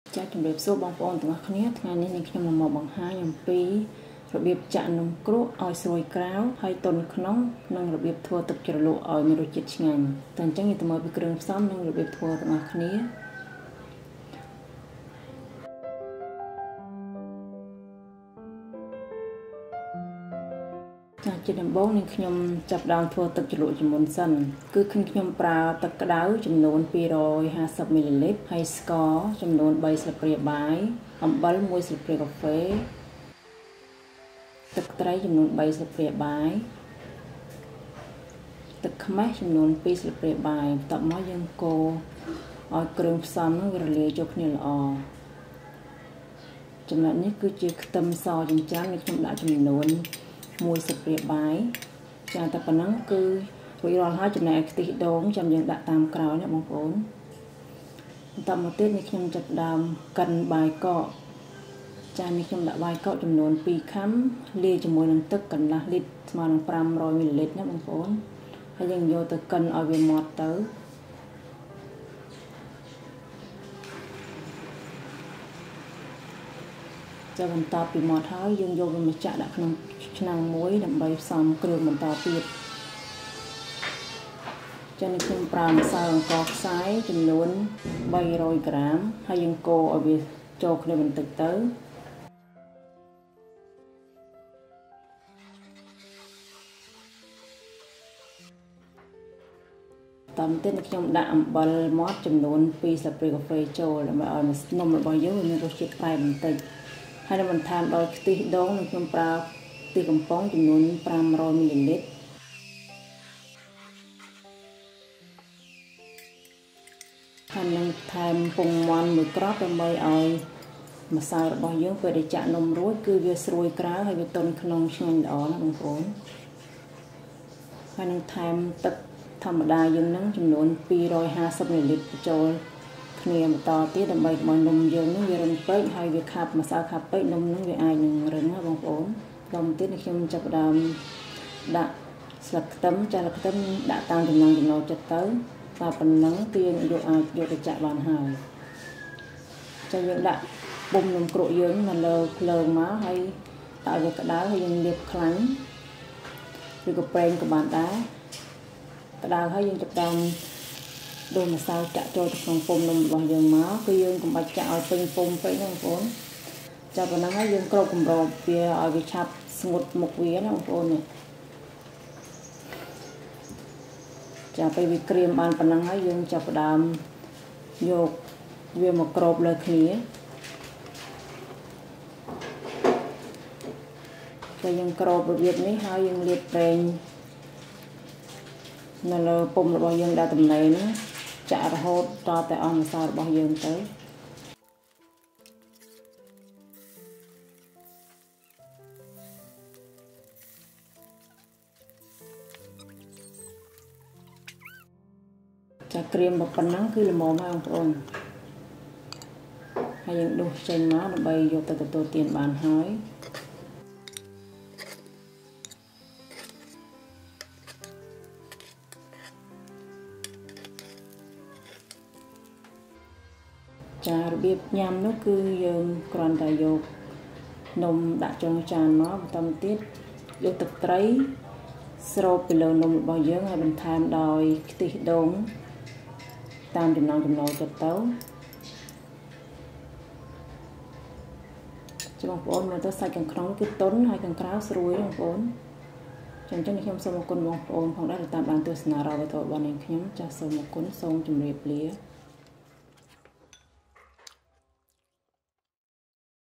ចាជំរាបសួរបងប្អូនទាំងអស់គ្នាថ្ងៃនេះនាងខ្ញុំមកបង្ហាញអំពីរបៀបចាក់នំគ្រក់ឲ្យស្រួយក្រៅហើយទន់ក្នុងនិងរបៀបធ្វើទឹកជ្រលក់ឲ្យមានរសជាតិឆ្ងាញ់តែអញ្ចឹងយើងទៅមើលពីគ្រឿងផ្សំនិងរបៀបធ្វើទាំងអស់គ្នាចាជាដំបូងនាងខ្ញុំចាប់ផ្ដើមធ្វើទឹកជ្រលក់ជាមុនសិនគឺខ្ញុំប្រើទឹកក្តៅចំនួន250មីលីលីត្រហើយស្ករចំនួន3ស្លាបព្រាបាយអំបិល1ស្លាបព្រាកាហ្វេទឹកត្រីចំនួន3ស្លាបព្រាបាយទឹកខ្មេះចំនួន2ស្លាបព្រាបាយបន្ទាប់មកយើងកូរឲ្យគ្រឿងផ្សំនោះវារលាយចូលគ្នាល្អចំណុចនេះគឺជាខ្ទឹមសចិញ្ច្រាំនេះខ្ញុំដាក់ចំនួន1ស្លាបព្រាបាយចាតែប៉ុណ្ណឹងគឺរួចរាល់ហើយចំណែកខ្ទិះដូងចាំយើងដាក់តាមក្រោយណាបងប្អូនបន្តមកទៀតនេះខ្ញុំចាប់ដើមកិនបាយកកចានេះខ្ញុំដាក់បាយកកចំនួន2ខាំលាយជាមួយនឹងទឹកកន្លះលីត្រស្មើនឹង500មីលីលីត្រណាបងប្អូនហើយយើងយកទៅកិនឲ្យវាម៉ត់ទៅចាបន្ទាប់ពីម៉ត់ហើយយើងយកវាមកចាក់ដាក់ក្នុងឆ្នាំងមួយដើម្បីផ្សំគ្រឿងបន្តទៀតចានេះខ្ញុំប្រើម្សៅអង្ករខ្សាយចំនួន300ក្រាមហើយយើងកូរឲ្យវាចូលគ្នាបន្តិចទៅតាមទៀតខ្ញុំដាក់អំបិលម៉ត់ចំនួន2ស្លាបព្រាកាហ្វេចូលដើម្បីឲ្យនំរបស់យើងមានរសជាតិប្រៃបន្តិចហើយនឹងបន្ថែមដោយខ្ទិះដូងនឹងខ្ញុំប្រើខ្ទិះកំប៉ុងចំនួន500មីលីលីត្រហើយនឹងថែមពងមាន់មួយគ្រាប់ដើម្បីឲ្យម្សៅរបស់យើងពេលដែលចាក់នំរួចគឺវាស្រួយក្រៅហើយវាទន់ក្នុងឆ្ងាញ់ល្អណាបងប្អូនហើយនឹងថែមទឹកធម្មតាយើងនឹងចំនួន250មីលីលីត្រចូលគ្នាបន្តទៀតដើម្បីកុំឲ្យនំយើងនឹងវារឹងពេកហើយវាខាប់ម្សៅខាប់ពេកនំនឹងវាអាចនឹងរឹងណាបងប្អូនបន្តទៀតខ្ញុំចាប់ផ្ដើមដាក់ស្លឹកខ្ទឹមចាស្លឹកខ្ទឹមដាក់តាមចំណង់ចំណូលចិត្តទៅតែប៉ុណ្ណឹងគឺយើងអាចយកទៅចាក់បានហើយចាយើងដាក់បុំនំគ្រក់យើងនៅលើភ្លើងមកហើយដាក់វាក្តៅហើយយើងលាបខ្លាញ់ឬក៏ប្រេងក៏បានដែរក្តៅហើយយើងចាប់ដើមដូរម្សៅចាក់ចូលទៅក្នុងពុម្ពនំរបស់យើងមកគឺយើងកុំបាច់ចាក់ឲ្យពេញពុម្ពពេកណាបងប្អូនចាប់ប៉ុណ្ណឹងហើយយើងគ្របគម្របវាឲ្យវាឆាប់ស្ងួតមុខវាណាបងប្អូននេះចាពេលវាក្រៀមបានប៉ុណ្ណឹងហើយយើងចាប់ផ្ដើមយកវាមកគ្របលើគ្នាតែយើងគ្របរបៀបនេះហើយយើងលាបប្រេងនៅលើពុម្ពរបស់យើងដែលតំណែងហ្នឹងចាក់រហូតតតែអស់ម្សៅរបស់យើងទៅចាក្រៀមប៉ុណ្ណឹងគឺល្មមហើយបងប្អូនហើយយើងដួសចេញមកដើម្បីយកទៅទទួលទានបានហើយចារបៀបញ៉ាំនោះគឺយើងគ្រាន់តែយកនំដាក់ចុងចានមកបន្តទៀតយកទឹកត្រីស្រូបពីលើនំរបស់យើងហើយបន្ថែមដោយខ្ទិះដូងតាមចំណង់ចំណូលចិត្តទៅចាបងប្អូនមើលទៅសាច់ខាងក្នុងគឺទន់ហើយខាងក្រៅស្រួយបងប្អូនចឹងខ្ញុំសូមអរគុណបងប្អូនផងដែរដែលតាមដានទស្សនារបស់នាងខ្ញុំចាសសូមអរគុណសូមជម្រាបលា